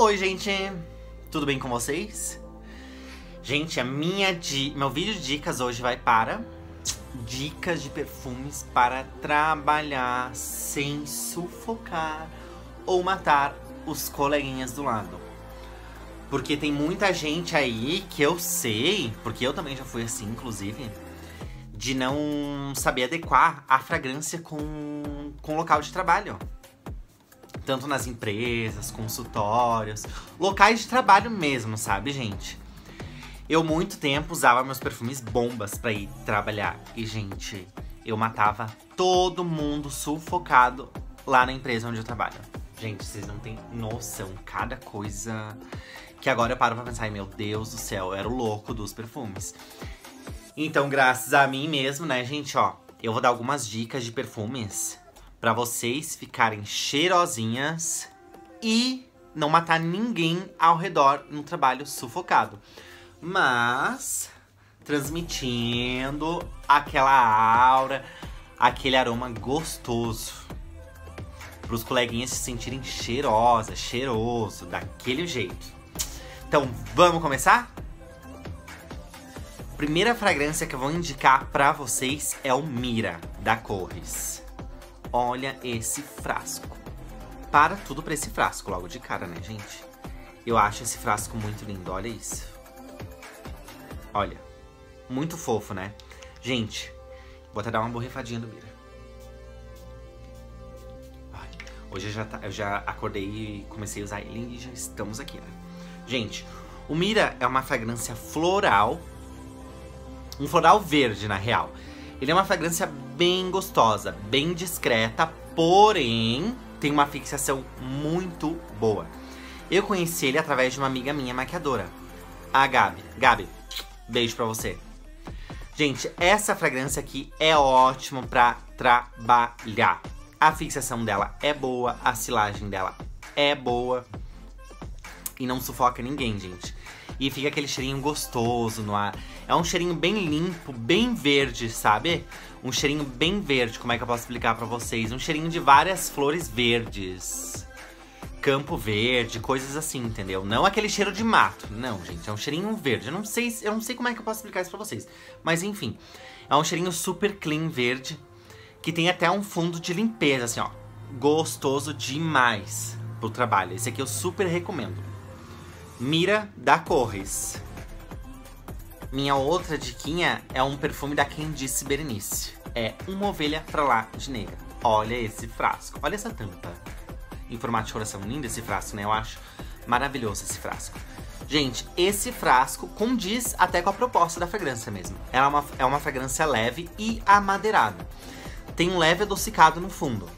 Oi, gente! Tudo bem com vocês? Gente, meu vídeo de dicas hoje vai para dicas de perfumes para trabalhar sem sufocar ou matar os coleguinhas do lado. Porque tem muita gente aí que eu sei, porque eu também já fui assim, inclusive, de não saber adequar a fragrância com o local de trabalho. Tanto nas empresas, consultórios, locais de trabalho mesmo, sabe, gente? Eu muito tempo usava meus perfumes bombas pra ir trabalhar. E, gente, eu matava todo mundo sufocado lá na empresa onde eu trabalho. Gente, vocês não têm noção. Cada coisa que agora eu paro pra pensar, meu Deus do céu, eu era o louco dos perfumes. Então, graças a mim mesmo, né, gente, ó, eu vou dar algumas dicas de perfumes pra vocês ficarem cheirosinhas e não matar ninguém ao redor no trabalho sufocado. Mas transmitindo aquela aura, aquele aroma gostoso. Pros coleguinhas se sentirem cheiroso, daquele jeito. Então, vamos começar? Primeira fragrância que eu vou indicar pra vocês é o Mira, da Corres. Olha esse frasco. Para tudo pra esse frasco logo de cara, né, gente? Eu acho esse frasco muito lindo, olha isso. Olha, muito fofo, né? Gente, vou até dar uma borrifadinha do Mira. Ai, hoje eu já acordei e comecei a usar ele e já estamos aqui, né? Gente, o Mira é uma fragrância floral. Um floral verde, na real. Ele é uma fragrância bem gostosa, bem discreta, porém tem uma fixação muito boa. Eu conheci ele através de uma amiga minha maquiadora, a Gabi. Gabi, beijo pra você. Gente, essa fragrância aqui é ótima pra trabalhar. A fixação dela é boa, a silagem dela é boa. E não sufoca ninguém, gente. E fica aquele cheirinho gostoso no ar. É um cheirinho bem limpo, bem verde, sabe? Um cheirinho bem verde, como é que eu posso explicar pra vocês? Um cheirinho de várias flores verdes. Campo verde, coisas assim, entendeu? Não aquele cheiro de mato. Não, gente, é um cheirinho verde. Eu não sei como é que eu posso explicar isso pra vocês. Mas enfim, é um cheirinho super clean verde. Que tem até um fundo de limpeza, assim, ó. Gostoso demais pro trabalho. Esse aqui eu super recomendo. Mira, da Corres. Minha outra diquinha é um perfume da Quem Disse Berenice. É Uma Ovelha Pra Lá de Negra. Olha esse frasco, olha essa tampa. Em formato de coração, lindo esse frasco, né? Eu acho maravilhoso esse frasco. Gente, esse frasco condiz até com a proposta da fragrância mesmo. Ela é uma fragrância leve e amadeirada. Tem um leve adocicado no fundo.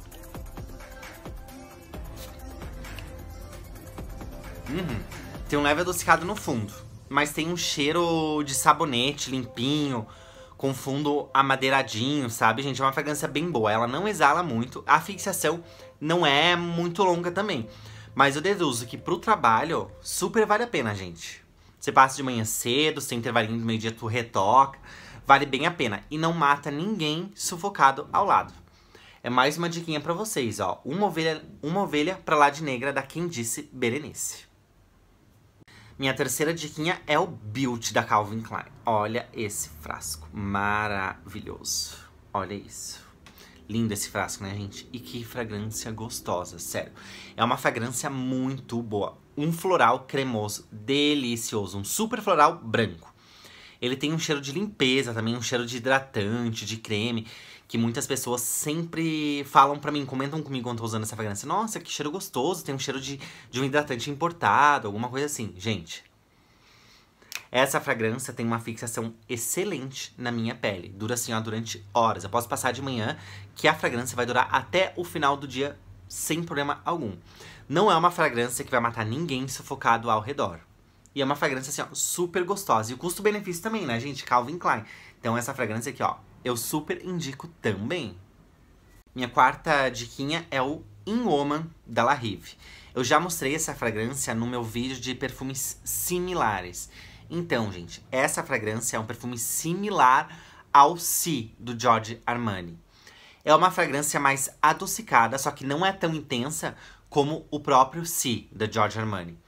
Tem um leve adocicado no fundo, mas tem um cheiro de sabonete limpinho, com fundo amadeiradinho, sabe, gente? É uma fragrância bem boa, ela não exala muito, a fixação não é muito longa também. Mas eu deduzo que pro trabalho, super vale a pena, gente. Você passa de manhã cedo, sem intervalinho do meio-dia, tu retoca, vale bem a pena. E não mata ninguém sufocado ao lado. É mais uma diquinha pra vocês, ó. Uma ovelha pra lá de negra, da Quem Disse Berenice. Minha terceira diquinha é o Beauty da Calvin Klein. Olha esse frasco, maravilhoso. Olha isso. Lindo esse frasco, né, gente? E que fragrância gostosa, sério. É uma fragrância muito boa. Um floral cremoso, delicioso. Um super floral branco. Ele tem um cheiro de limpeza também, um cheiro de hidratante, de creme, que muitas pessoas sempre falam pra mim, comentam comigo quando eu tô usando essa fragrância. Nossa, que cheiro gostoso, tem um cheiro de um hidratante importado, alguma coisa assim. Gente, essa fragrância tem uma fixação excelente na minha pele. Dura assim, ó, durante horas. Eu posso passar de manhã, que a fragrância vai durar até o final do dia, sem problema algum. Não é uma fragrância que vai matar ninguém sufocado ao redor. E é uma fragrância assim, ó, super gostosa. E o custo-benefício também, né, gente? Calvin Klein. Então essa fragrância aqui, ó, eu super indico também. Minha quarta diquinha é o In Woman, da La Rive. Eu já mostrei essa fragrância no meu vídeo de perfumes similares. Então, gente, essa fragrância é um perfume similar ao Si, do Giorgio Armani. É uma fragrância mais adocicada, só que não é tão intensa como o próprio Si, da Giorgio Armani.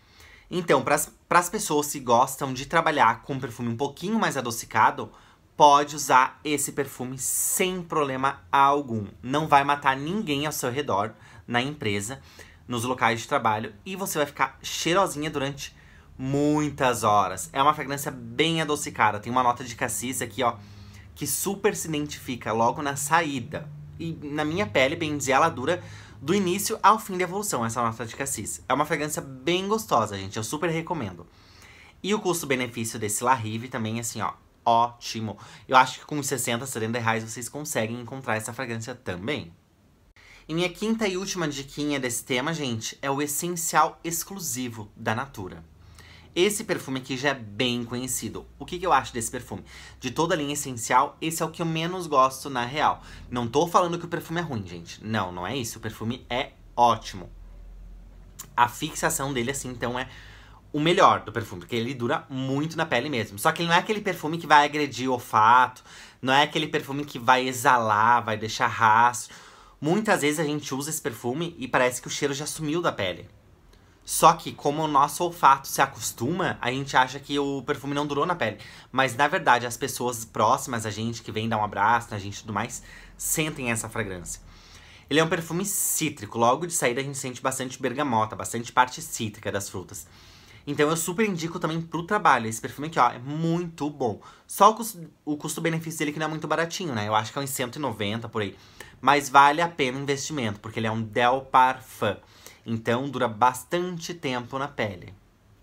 Então, pras pessoas que gostam de trabalhar com um perfume um pouquinho mais adocicado, pode usar esse perfume sem problema algum. Não vai matar ninguém ao seu redor, na empresa, nos locais de trabalho. E você vai ficar cheirosinha durante muitas horas. É uma fragrância bem adocicada. Tem uma nota de cassis aqui, ó, que super se identifica logo na saída. E na minha pele, bem dizer, ela dura do início ao fim da evolução, essa nota de cassis. É uma fragrância bem gostosa, gente. Eu super recomendo. E o custo-benefício desse La Rive também, assim, ó, ótimo. Eu acho que com uns 60, 70 reais vocês conseguem encontrar essa fragrância também. E minha quinta e última diquinha desse tema, gente, é o essencial exclusivo da Natura. Esse perfume aqui já é bem conhecido. O que eu acho desse perfume? De toda a linha essencial, esse é o que eu menos gosto na real. Não tô falando que o perfume é ruim, gente. Não, não é isso. O perfume é ótimo. A fixação dele, assim, então, é o melhor do perfume, porque ele dura muito na pele mesmo. Só que ele não é aquele perfume que vai agredir o olfato, não é aquele perfume que vai exalar, vai deixar rastro. Muitas vezes a gente usa esse perfume e parece que o cheiro já sumiu da pele. Só que, como o nosso olfato se acostuma, a gente acha que o perfume não durou na pele. Mas, na verdade, as pessoas próximas a gente, que vem dar um abraço na gente e tudo mais, sentem essa fragrância. Ele é um perfume cítrico. Logo de saída, a gente sente bastante bergamota, bastante parte cítrica das frutas. Então, eu super indico também pro trabalho. Esse perfume aqui, ó, é muito bom. Só o custo-benefício dele que não é muito baratinho, né? Eu acho que é uns 190 por aí. Mas vale a pena o investimento, porque ele é um Del Parfum. Então, dura bastante tempo na pele.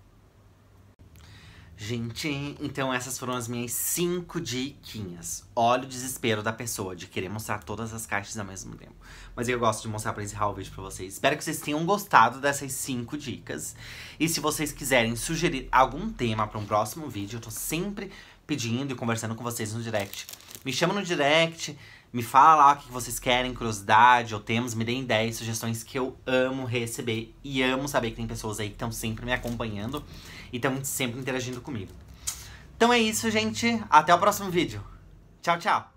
Gente, então essas foram as minhas 5 diquinhas. Olha o desespero da pessoa de querer mostrar todas as caixas ao mesmo tempo. Mas eu gosto de mostrar pra encerrar o vídeo pra vocês. Espero que vocês tenham gostado dessas 5 dicas. E se vocês quiserem sugerir algum tema pra um próximo vídeo, eu tô sempre pedindo e conversando com vocês no direct. Me chama no direct, me fala lá o que vocês querem, curiosidade ou temas, me deem ideias, sugestões que eu amo receber. E amo saber que tem pessoas aí que estão sempre me acompanhando e estão sempre interagindo comigo. Então é isso, gente. Até o próximo vídeo. Tchau, tchau.